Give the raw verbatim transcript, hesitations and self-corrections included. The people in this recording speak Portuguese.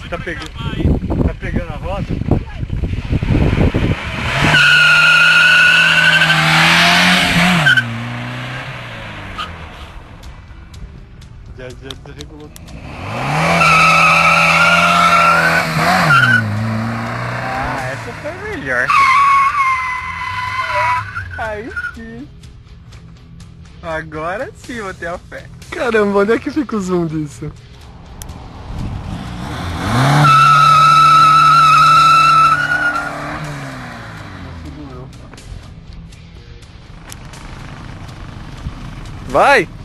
Tá pegando, tá pegando a roda? Já, já desregulou. Ah, essa foi melhor. Aí sim. Agora sim vou ter a fé. Caramba, onde é que fica o zoom disso? Vai!